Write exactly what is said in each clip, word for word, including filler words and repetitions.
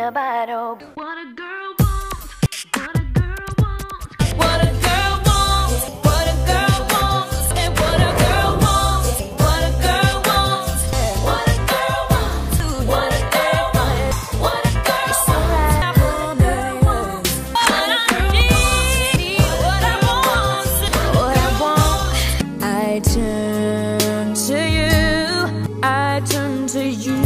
a bottle. What a girl wants, what a girl wants, What a girl wants, what a girl wants, and what a girl wants, what a girl wants, what a girl wants, what a girl wants, what a girl wants, what I need, what I want, what I want. I turn to you, I turn to you.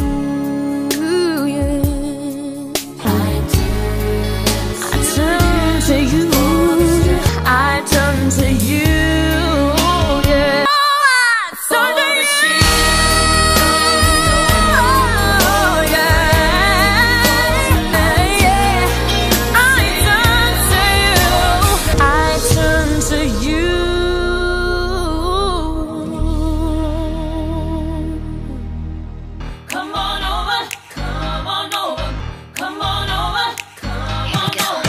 To you, I turn to you, yeah. I turn to you, oh, yeah, yeah. I turn to you, I turn to you. Come on over, come on over, come on over, come on over.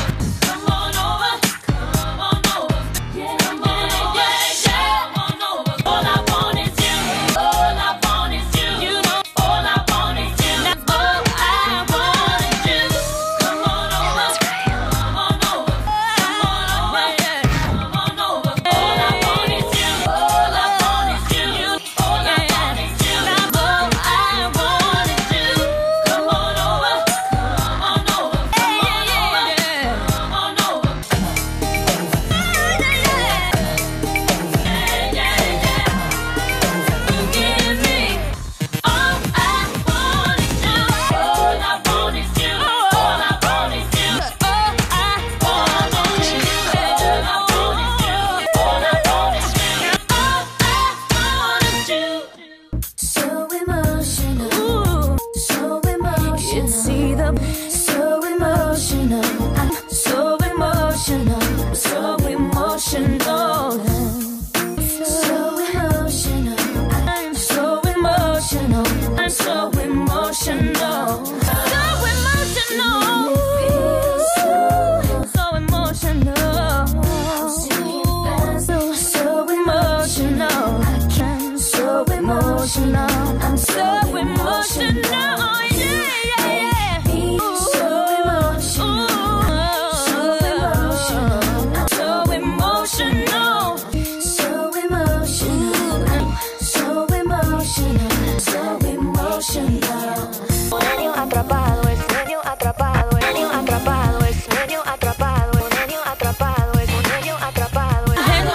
I'm so emotional, yeah, yeah, yeah. Ooh, so emotional, so emotional, I'm so emotional, so emotional, so emotional, so emotional. Genio atrapado, es genio atrapado, genio atrapado, es genio atrapado, genio atrapado, es genio atrapado,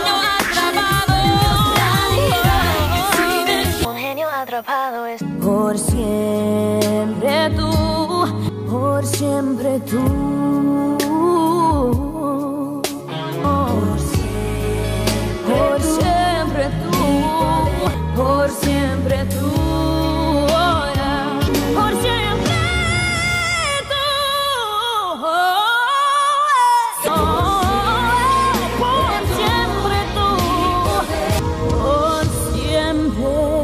genio atrapado es. Por siempre tú, por siempre tú, por siempre, por siempre tú, por siempre tú, oh, yeah. Por siempre tú, oh, oh, por siempre tú, por siempre.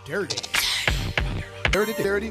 dirty. Dirty, dirty.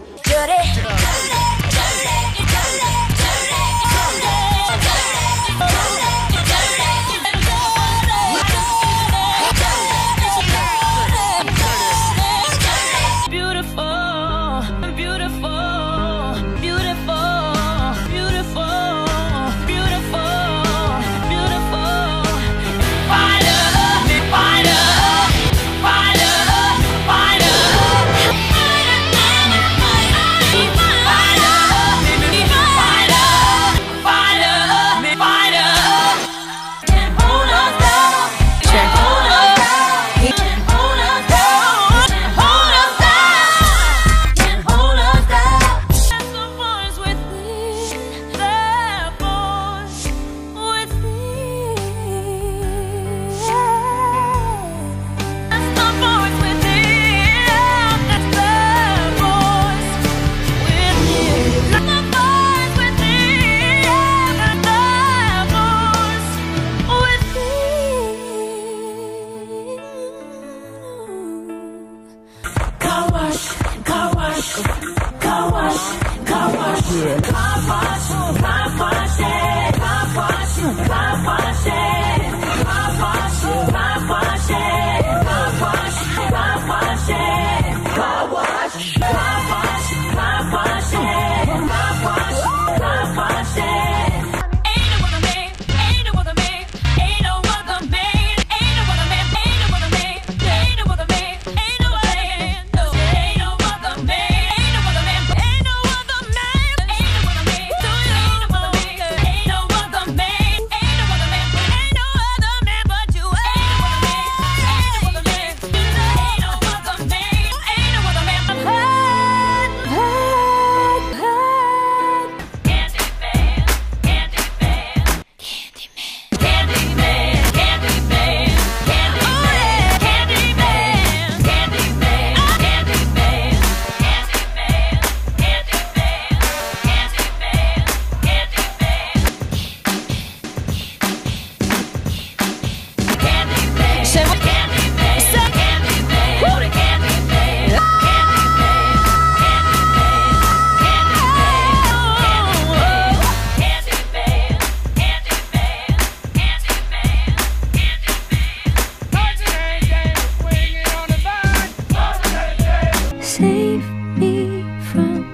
Save me from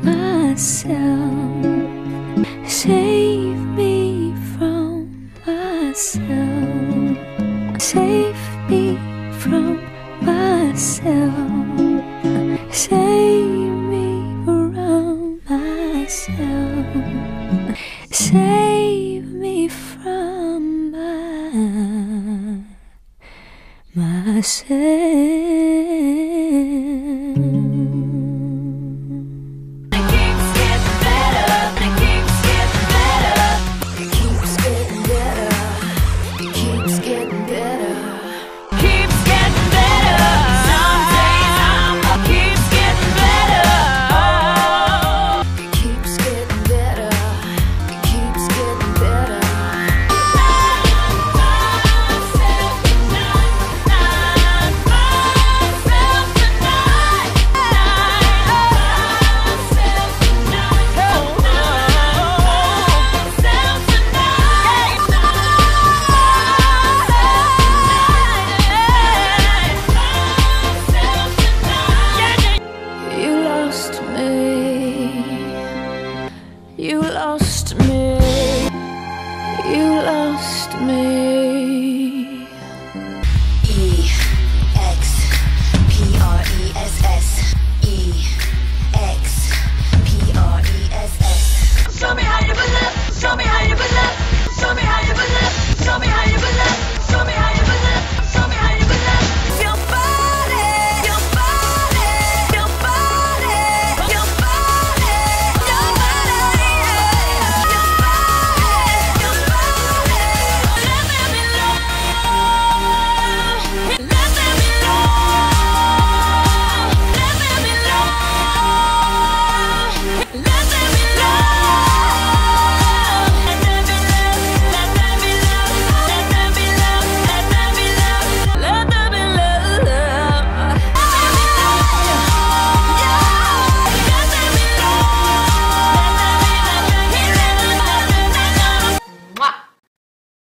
myself. Save me from myself. Save me from myself. Save